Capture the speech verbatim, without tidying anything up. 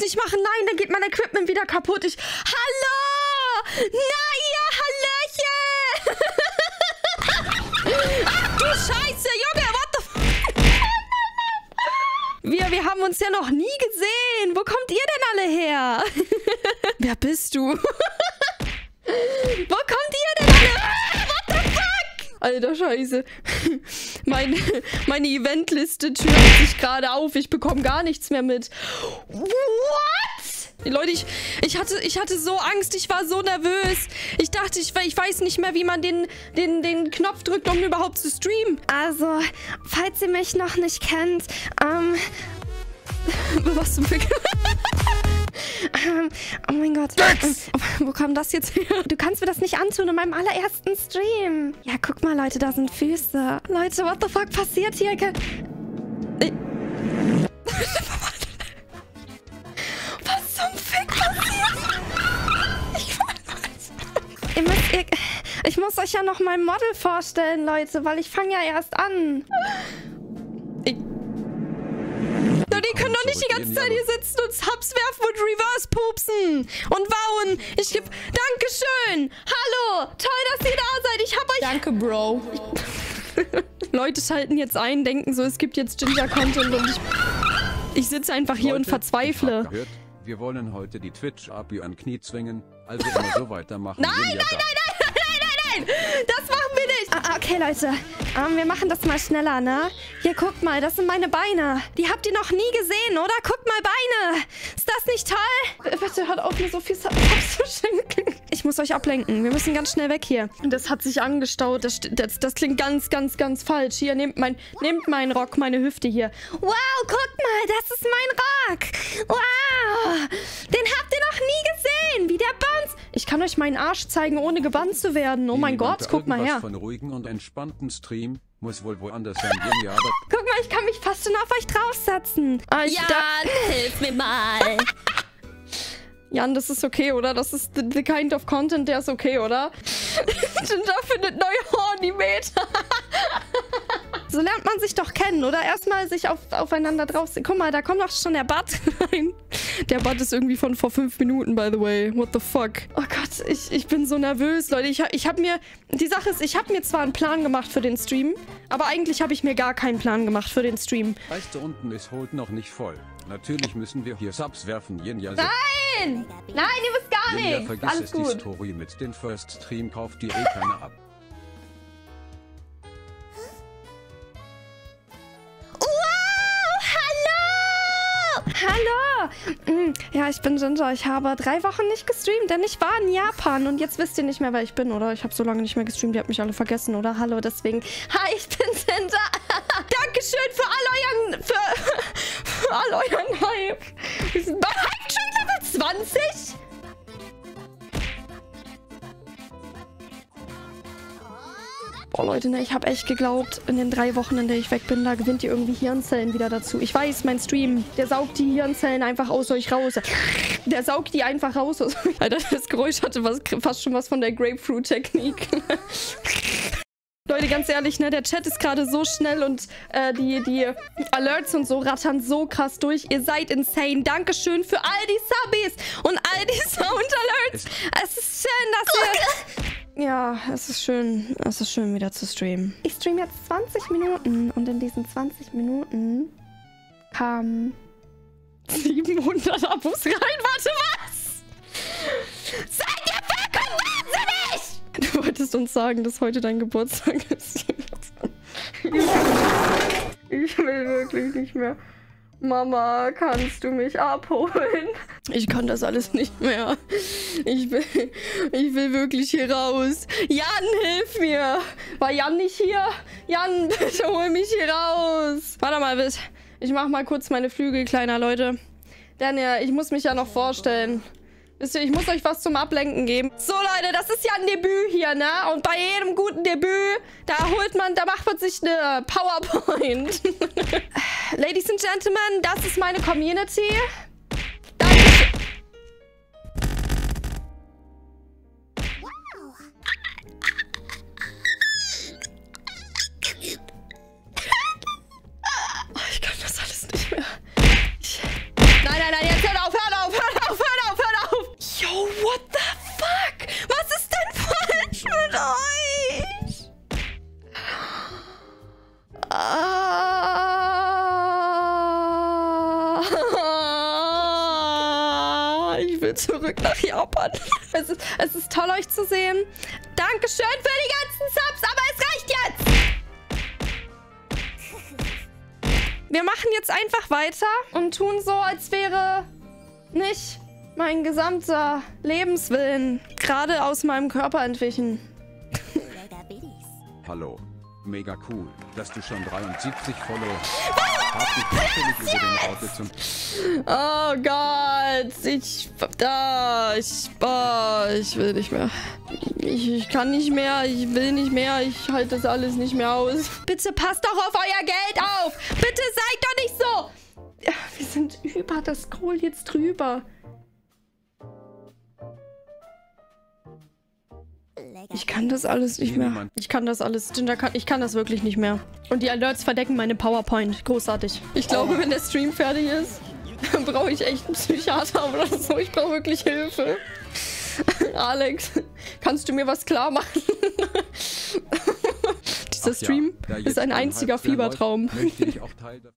nicht machen. Nein, dann geht mein Equipment wieder kaputt. Ich... Hallo! Na, ihr Hallöchen! Ach du Scheiße, Junge, what the f... Wir, wir haben uns ja noch nie gesehen. Wo kommt ihr denn alle her? Wer bist du? Wo kommt ihr denn alle? What the fuck? Alter Scheiße. Meine, meine Eventliste türmt sich gerade auf. Ich bekomme gar nichts mehr mit. What? Leute, ich, ich, hatte, ich hatte so Angst. Ich war so nervös. Ich dachte, ich, ich weiß nicht mehr, wie man den, den, den Knopf drückt, um überhaupt zu streamen. Also, falls ihr mich noch nicht kennt, ähm... Was zum Fick? ähm, oh mein Gott. Ähm, wo kam das jetzt her? Du kannst mir das nicht antun in meinem allerersten Stream. Ja, guck mal, Leute, da sind Füße. Leute, what the fuck passiert hier? Ich Was zum Fick passiert? Ich weiß ihr müsst, ihr, ich muss euch ja noch mein Model vorstellen, Leute, weil ich fange ja erst an. Ich Na, die können doch nicht die ganze Zeit hier sitzen und Subs werfen und Reverse pupsen und wauen. Ich geb... Dankeschön. Hallo. Toll, dass ihr da seid. Ich hab euch... Danke, Bro. Leute schalten jetzt ein, denken so, es gibt jetzt Ginger-Content und ich... Ich sitze einfach hier Leute, und verzweifle. Gehört, wir wollen heute die Twitch-A P I an Knie zwingen. Also immer so weitermachen. Nein, nein, nein, nein, nein, nein, nein, nein. Das machen wir nicht. Ah, okay, Leute. Um, wir machen das mal schneller, ne? Hier, guckt mal, das sind meine Beine. Die habt ihr noch nie gesehen, oder? Guckt mal, Beine. Ist das nicht toll? Bitte hört auf, mir so viel Subs zu schenken. Ich muss euch ablenken. Wir müssen ganz schnell weg hier. Das hat sich angestaut. Das, das, das klingt ganz, ganz, ganz falsch. Hier, nehmt, mein, nehmt meinen Rock, meine Hüfte hier. Wow, guckt mal, das ist mein Rock. Wow. Den habt ihr noch nie gesehen. Wie der Bounce. Ich kann euch meinen Arsch zeigen, ohne gebannt zu werden. Oh mein Gott, guck mal her. Von ruhigen und entspannten Stream muss wohl woanders sein. Ja, guck mal, ich kann mich fast schon auf euch draufsetzen. Ah, Jan, hilf mir mal. Jan, das ist okay, oder? Das ist the, the kind of content, der ist okay, oder? Ginger findet neue Hornimeter. So lernt man sich doch kennen, oder? Erstmal sich auf, aufeinander drauf... Guck mal, da kommt doch schon der Bud rein. Der Bud ist irgendwie von vor fünf Minuten, by the way. What the fuck? Oh Gott, ich, ich bin so nervös, Leute. Ich, ich habe mir... Die Sache ist, ich habe mir zwar einen Plan gemacht für den Stream, aber eigentlich habe ich mir gar keinen Plan gemacht für den Stream. Weißt du, unten ist holt noch nicht voll. Natürlich müssen wir hier Subs werfen. Jenja, Nein! Nein, ihr wisst gar Jenja, nichts. vergiss Alles es, gut. die Story mit den First Stream kauft dir eh keiner ab. Hallo! Ja, ich bin Ginger. Ich habe drei Wochen nicht gestreamt, denn ich war in Japan. Und jetzt wisst ihr nicht mehr, wer ich bin, oder? Ich habe so lange nicht mehr gestreamt. Ihr habt mich alle vergessen, oder? Hallo, deswegen. Hi, ich bin Ginger. Dankeschön für all euren... Für, für all euren Hype. Wir sind bei Hype schon Level zwanzig? Oh Leute, ne, ich habe echt geglaubt, in den drei Wochen, in der ich weg bin, da gewinnt ihr irgendwie Hirnzellen wieder dazu. Ich weiß, mein Stream, der saugt die Hirnzellen einfach aus euch raus. Der saugt die einfach raus aus euch. Alter, das Geräusch hatte was, fast schon was von der Grapefruit-Technik. Leute, ganz ehrlich, ne, der Chat ist gerade so schnell und äh, die, die Alerts und so rattern so krass durch. Ihr seid insane. Dankeschön für all die Subbies und all die Sound-Alerts. Es ist schön, dass ihr... Ja, es ist schön, es ist schön wieder zu streamen. Ich stream jetzt zwanzig Minuten und in diesen zwanzig Minuten kamen siebenhundert Abos rein. Warte, was? Seid ihr vollkommen wahnsinnig? Du wolltest uns sagen, dass heute dein Geburtstag ist. Ich will wirklich nicht mehr. Mama, kannst du mich abholen? Ich kann das alles nicht mehr. Ich will, ich will wirklich hier raus. Jan, hilf mir. War Jan nicht hier? Jan, bitte hol mich hier raus. Warte mal, ich mach mal kurz meine Flügel kleiner, Leute. Denn ja, ich muss mich ja noch vorstellen. Wisst ihr, ich muss euch was zum Ablenken geben. So, Leute, das ist ja ein Debüt hier, ne? Und bei jedem guten Debüt, da holt man, da macht man sich eine PowerPoint. Ladies and Gentlemen, das ist meine Community. Dankeschön. Oh, ich kann das alles nicht mehr. Ich... Nein, nein, nein, jetzt hört auf, hört auf! zurück nach Japan. Es ist, es ist toll, euch zu sehen. Dankeschön für die ganzen Subs, aber es reicht jetzt. Wir machen jetzt einfach weiter und tun so, als wäre nicht mein gesamter Lebenswillen gerade aus meinem Körper entwichen. Hallo. Mega cool, dass du schon dreiundsiebzig Follower hast. Dich natürlich über den Auto zum Oh Gott, ich, da, ich, oh, ich will nicht mehr. Ich, ich kann nicht mehr, ich will nicht mehr, ich halte das alles nicht mehr aus. Bitte passt doch auf euer Geld auf. Bitte seid doch nicht so. Ja, wir sind über das Scroll jetzt drüber. Ich kann das alles nicht mehr. Ich kann das alles. Ginger kann, ich kann das wirklich nicht mehr. Und die Alerts verdecken meine PowerPoint. Großartig. Ich glaube, wenn der Stream fertig ist, dann brauche ich echt einen Psychiater oder so. Ich brauche wirklich Hilfe. Alex, kannst du mir was klar machen? Dieser Stream ja, ist ein einziger Fiebertraum. Möchte ich auch Teil